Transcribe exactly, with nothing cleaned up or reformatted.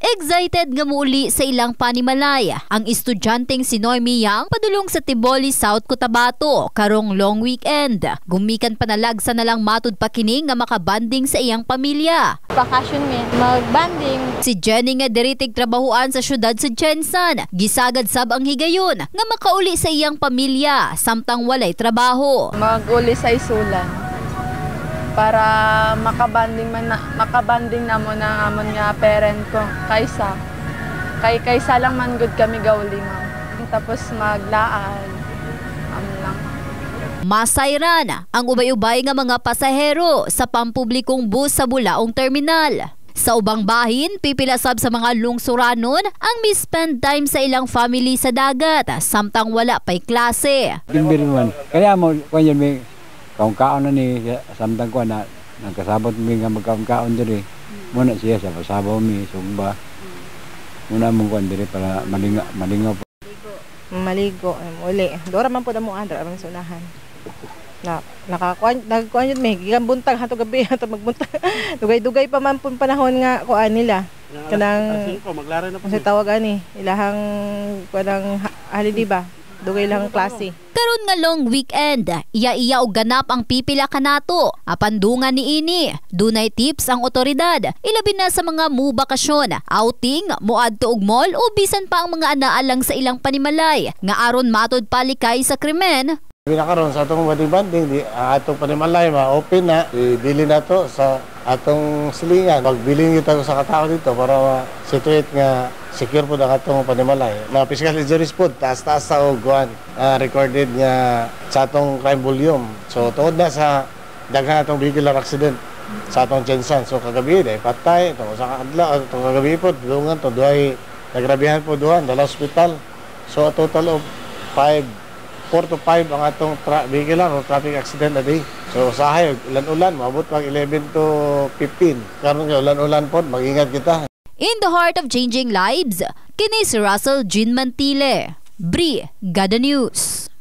Excited nga muli sa ilang panimalay ang estudyanteng si Noemi Yang padulong sa Tiboli, South Cotabato karong long weekend. Gumikan panalagsa na lang matud pa kini nga makabanding sa iyang pamilya. Bakasyon mi, magbanding. Si Jenny nga diritig trabahuan sa syudad sa Jensan. Gisagad sab ang higayon nga makauli sa iyang pamilya samtang walay trabaho. Maguli sa isulan para makabanding man na, makabanding na mo na amon nga parent ko kaysa kay kaysa lang man good kami gauli ma'am. Tapos maglaan am lang. Masayran ang ubay-ubay nga mga pasahero sa pampublikong bus sa Bulaong Terminal. Sa ubang bahin, pipilasab sa mga lungsuranon ang mi-spend time sa ilang family sa dagat samtang wala pa'y klase. Binbirman, kaya mo kanya may kaon-kaon na ni samtang ko na nagkasabot mi nga magkaon-kaon diri. Muna siya sa pasabaw mi sugba. Muna mong kuan diri para malinga malingaw po. Maligo uli. Dora man pud mo andra ang sunahan. Na nakakuan nagkuan yun mi gikan buntag hato gabi hato magbuntag. Dugay-dugay pa man pud panahon nga kuan nila. Kanang maglare na po. Sa tawag ani ilahang kanang holiday ba? Dugay lang klase. Karon nga long weekend, iya-iya og ganap ang pipila kanato. Apandungan ni ini, dunay tips ang otoridad. Ilabi na sa mga mu bakasyon, outing, moadto og mall o bisan pa ang mga anaalang sa ilang panimalay nga aron matod palikay sa krimen. Pinakaroon sa atong banding-banding, di atong panimalay ma-open na, ibili na to sa atong silingan. Pagbilin kita ko sa katao dito para situate nga secure po ang atong panimalay. Mga fiscal injuries po, taas-taas sa uguan, uh, recorded nga sa atong crime volume. So tuod na sa daghan atong vehicular accident sa atong Jensan. So kagabi, dahil patay, itong sa kadlaw, itong kagabi po, dungan to, duhay, nagrabihan po duhan, dala hospital. So a total of five four to five ang atong vehicular o traffic accident na day. So usahay, ulan-ulan, maabot pag eleven to fifteen. Karon nga ulan-ulan po, mag-ingat kita. In the heart of changing lives, kini si Russell Jean Mantile, Brigada News.